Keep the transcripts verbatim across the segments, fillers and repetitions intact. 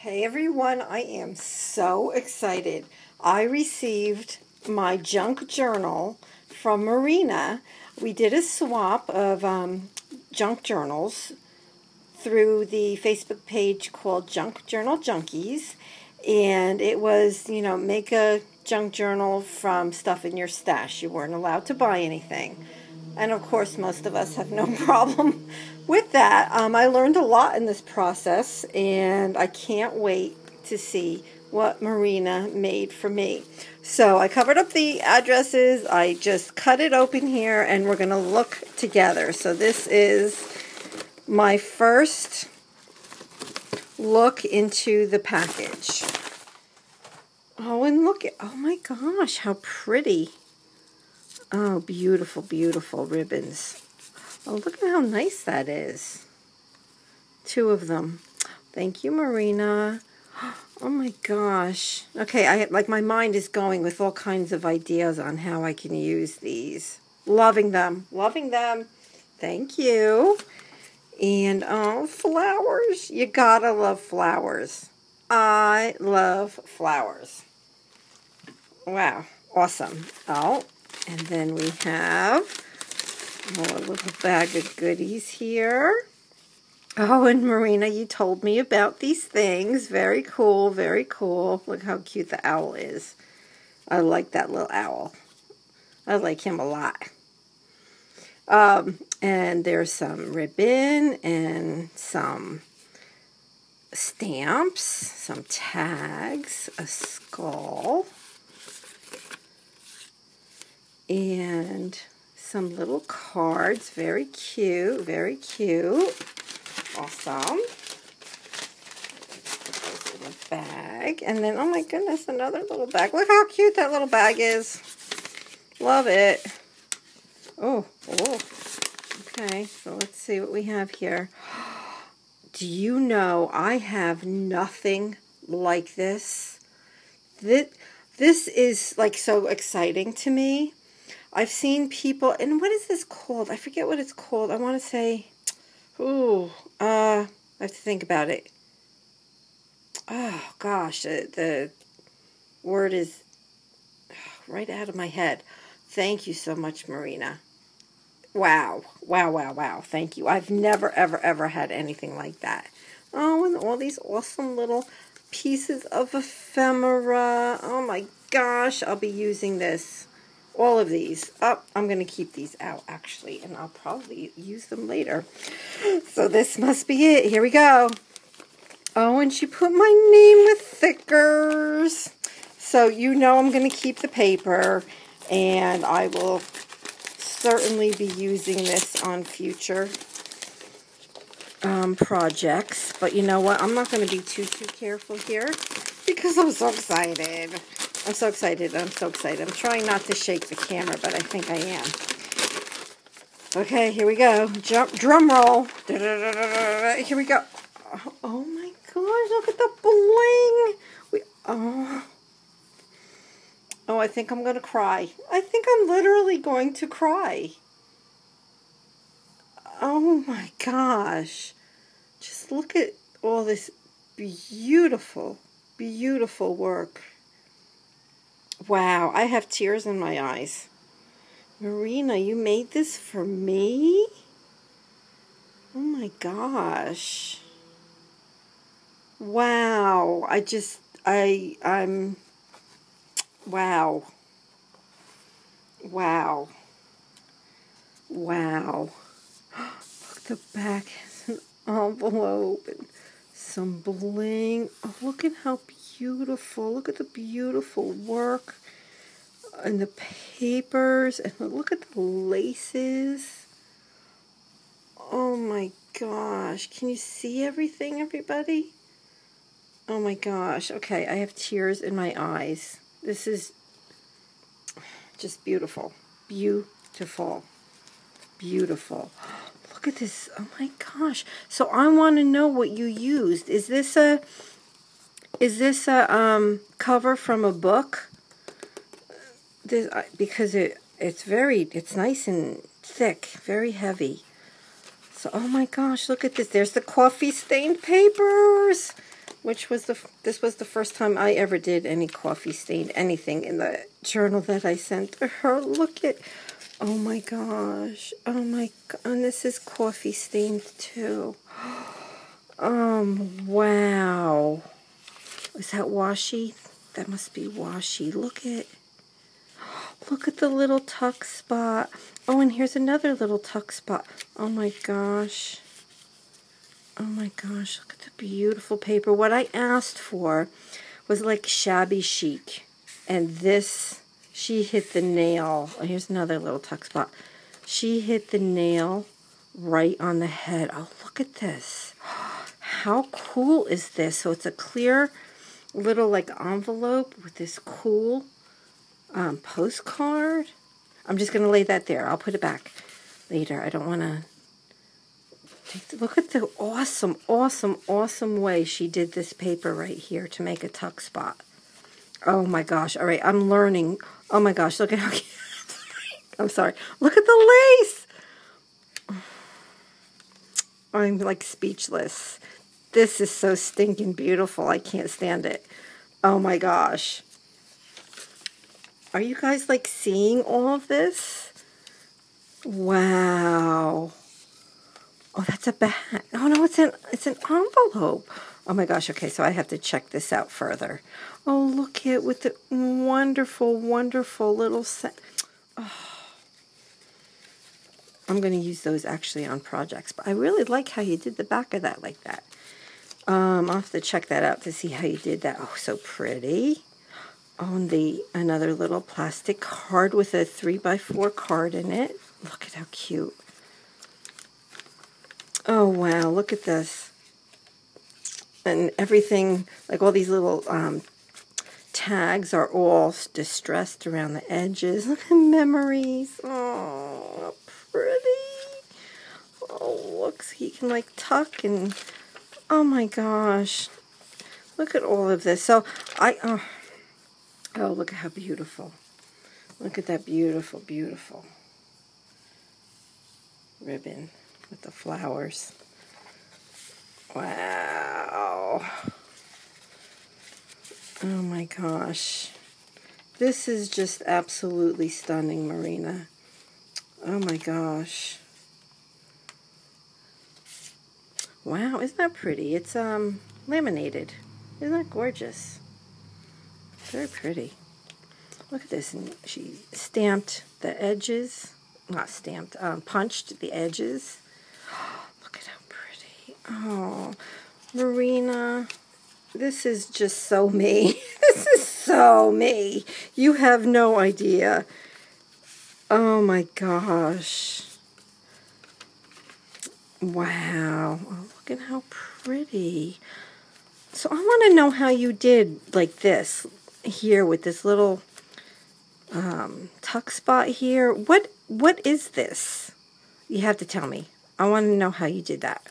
Hey everyone, I am so excited. I received my junk journal from Marina. We did a swap of um, junk journals through the Facebook page called Junk Journal Junkies. And it was, you know, make a junk journal from stuff in your stash. You weren't allowed to buy anything. And of course, most of us have no problem with that. Um, I learned a lot in this process, and I can't wait to see what Marina made for me. So I covered up the addresses. I just cut it open here, and we're going to look together. So this is my first look into the package. Oh, and look at, oh my gosh, how pretty. Oh, beautiful, beautiful ribbons. Oh, look at how nice that is. Two of them. Thank you, Marina. Oh my gosh. Okay, I like my mind is going with all kinds of ideas on how I can use these. Loving them. Loving them. Thank you. And oh, flowers. You gotta love flowers. I love flowers. Wow. Awesome. Oh. And then we have a little bag of goodies here. Oh, and Marina, you told me about these things. Very cool, very cool. Look how cute the owl is. I like that little owl. I like him a lot. Um, and there's some ribbon and some stamps, some tags, a skull, and some little cards. Very cute, very cute. Awesome. This in the bag. And then, oh my goodness, another little bag. Look how cute that little bag is. Love it. Oh, oh. Okay, so let's see what we have here. Do you know I have nothing like this? This, this is like so exciting to me. I've seen people, and what is this called? I forget what it's called. I want to say, ooh, uh, I have to think about it. Oh, gosh, the, the word is right out of my head. Thank you so much, Marina. Wow, wow, wow, wow. Thank you. I've never, ever, ever had anything like that. Oh, and all these awesome little pieces of ephemera. Oh, my gosh, I'll be using this. All of these. Oh, I'm going to keep these out, actually, and I'll probably use them later. So this must be it. Here we go. Oh, and she put my name with thickers. So you know I'm going to keep the paper, and I will certainly be using this on future um, projects. But you know what? I'm not going to be too, too careful here because I'm so excited. I'm so excited. I'm so excited. I'm trying not to shake the camera, but I think I am. Okay, here we go. Jump, drum roll. Da, da, da, da, da. Here we go. Oh, oh my gosh, look at the bling. We, oh. oh, I think I'm going to cry. I think I'm literally going to cry. Oh my gosh. Just look at all this beautiful, beautiful work. Wow, I have tears in my eyes. Marina, you made this for me? Oh my gosh. Wow, I just, I, I'm, wow. Wow. Wow. Look, the back has an envelope and some bling. Oh, look at how beautiful. Look at the beautiful work and the papers. And look at the laces. Oh my gosh. Can you see everything, everybody? Oh my gosh. Okay, I have tears in my eyes. This is just beautiful. Beautiful. Beautiful. Look at this. Oh my gosh. So I want to know what you used. Is this a is this a um cover from a book? This, because it it's very it's nice and thick, very heavy. So oh my gosh, look at this. There's the coffee stained papers. which was the, this was the first time I ever did any coffee stained anything in the journal that I sent to her. Look at, oh my gosh, oh my god, and this is coffee stained too. Um, wow. Is that washi? That must be washi. Look at, look at the little tuck spot. Oh, and here's another little tuck spot. Oh my gosh. Oh my gosh, look at the beautiful paper. What I asked for was like shabby chic. And this, she hit the nail. Oh, here's another little tuck spot. She hit the nail right on the head. Oh, look at this. How cool is this? So it's a clear little like envelope with this cool um, postcard. I'm just going to lay that there. I'll put it back later. I don't want to take, look at the awesome, awesome, awesome way she did this paper right here to make a tuck spot. Oh my gosh. All right, I'm learning. Oh my gosh, look at how I'm sorry. Look at the lace. I'm like speechless. This is so stinking beautiful. I can't stand it. Oh my gosh. Are you guys like seeing all of this? Wow. Oh, that's a bag. Oh no, it's an it's an envelope. Oh my gosh. Okay, so I have to check this out further. Oh, look at with the wonderful, wonderful little set. Oh. I'm going to use those actually on projects, but I really like how you did the back of that like that. Um, I'll have to check that out to see how you did that. Oh, so pretty. Oh, and the another little plastic card with a three by four card in it. Look at how cute. Oh, wow. Look at this. And everything, like all these little um, tags are all distressed around the edges. Look at memories. Oh, pretty. Oh, look, so you can like tuck and, oh my gosh. Look at all of this. So I, oh, oh, look at how beautiful. Look at that beautiful, beautiful ribbon with the flowers. Wow. Oh my gosh. This is just absolutely stunning, Marina. Oh my gosh. Wow, isn't that pretty? It's um laminated. Isn't that gorgeous? Very pretty. Look at this. And she stamped the edges. Not stamped, um, punched the edges. Look at how pretty. Oh, Marina, this is just so me. This is so me. You have no idea. Oh my gosh. Wow. Oh, look at how pretty. So I want to know how you did like this here with this little um, tuck spot here. What What is this? You have to tell me. I want to know how you did that.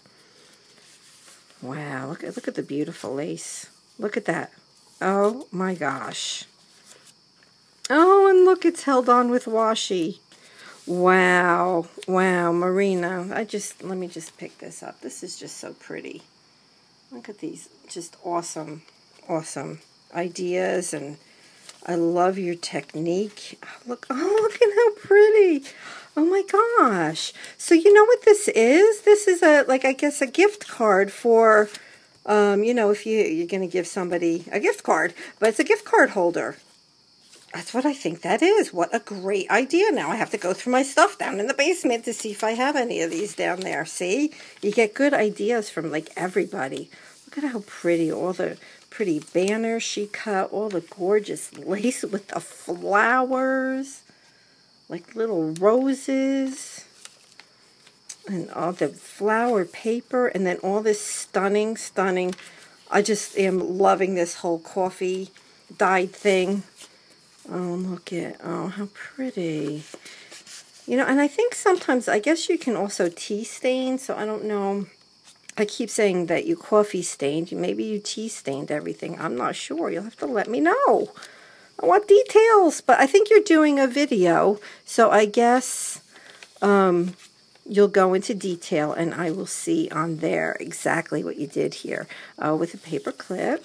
Wow. Look at, look at the beautiful lace. Look at that. Oh my gosh. Oh, and look, it's held on with washi. Wow. Wow, Marina. I just, let me just pick this up. This is just so pretty. Look at these just awesome, awesome ideas, and I love your technique. Look, oh, look at how pretty. Oh my gosh. So you know what this is? This is a, like, I guess a gift card for, um, you know, if you, you're going to give somebody a gift card, but it's a gift card holder. That's what I think that is. What a great idea. Now I have to go through my stuff down in the basement to see if I have any of these down there. See? You get good ideas from, like, everybody. Look at how pretty. All the pretty banners she cut. All the gorgeous lace with the flowers. Like little roses. And all the flower paper. And then all this stunning, stunning. I just am loving this whole coffee dyed thing. Oh, look at, oh, how pretty. You know, and I think sometimes, I guess you can also tea stain, so I don't know. I keep saying that you coffee stained. Maybe you tea stained everything. I'm not sure. You'll have to let me know. I want details, but I think you're doing a video, so I guess, um, you'll go into detail, and I will see on there exactly what you did here uh, with a paper clip.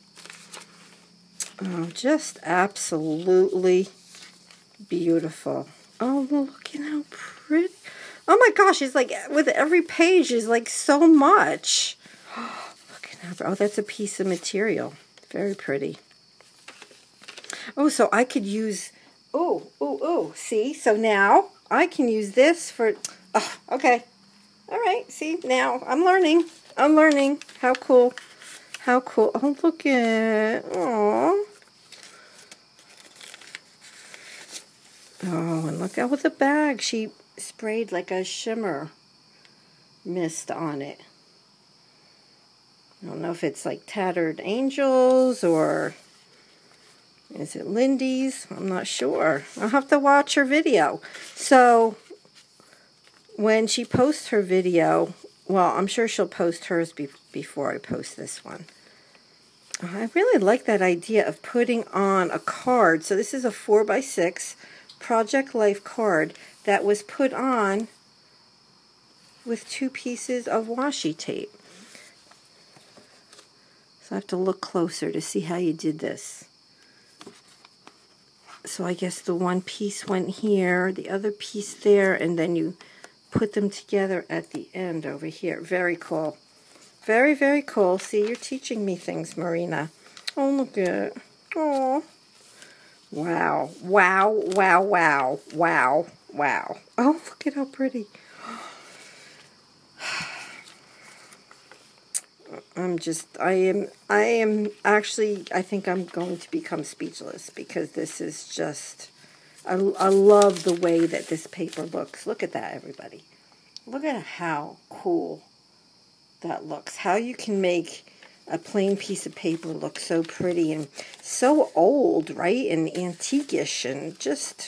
Oh, just absolutely beautiful. Oh, look at how pretty. Oh my gosh, it's like with every page is like so much. Look at that. Oh, that's a piece of material. Very pretty. Oh, so I could use, oh, oh, oh, see? So now I can use this for, oh, okay. All right, see, now I'm learning. I'm learning. How cool. How cool. Oh, look at, oh. Oh, and look out with the bag. She sprayed like a shimmer mist on it. I don't know if it's like Tattered Angels or is it Lindy's? I'm not sure. I'll have to watch her video. So when she posts her video, well, I'm sure she'll post hers be before I post this one. I really like that idea of putting on a card. So this is a four by six Project Life card that was put on with two pieces of washi tape. So I have to look closer to see how you did this. So I guess the one piece went here, the other piece there, and then you put them together at the end over here. Very cool. Very, very cool. See, you're teaching me things, Marina. Oh, look at it. Oh. Wow. Wow, wow, wow, wow, wow. Oh, look at how pretty. I'm just, I am, I am actually, I think I'm going to become speechless because this is just, I, I love the way that this paper looks. Look at that, everybody. Look at how cool that looks. How you can make a plain piece of paper look so pretty and so old, right? And antique-ish and just,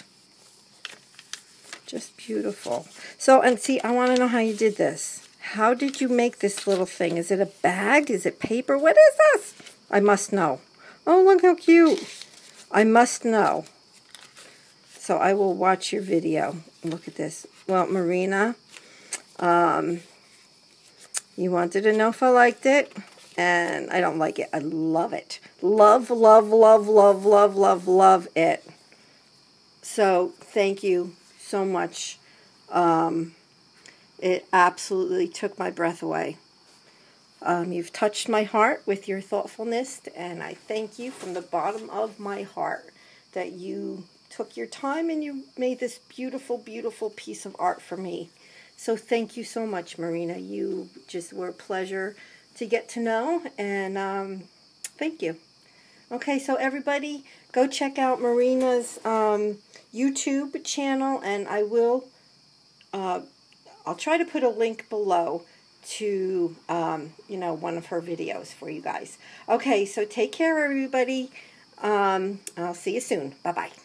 just beautiful. So, and see, I want to know how you did this. How did you make this little thing? Is it a bag? Is it paper? What is this? I must know. Oh, look how cute. I must know. So I will watch your video. Look at this. Well, Marina, um, you wanted to know if I liked it. And I don't like it. I love it. Love, love, love, love, love, love, love it. So thank you so much. Um, it absolutely took my breath away. Um, you've touched my heart with your thoughtfulness, and I thank you from the bottom of my heart that you took your time and you made this beautiful, beautiful piece of art for me. So thank you so much, Marina. You just were a pleasure to get to know, and um, thank you. Okay, so everybody, go check out Marina's um, YouTube channel, and I will, uh, I'll try to put a link below to, um, you know, one of her videos for you guys. Okay, so take care, everybody. Um, I'll see you soon. Bye-bye.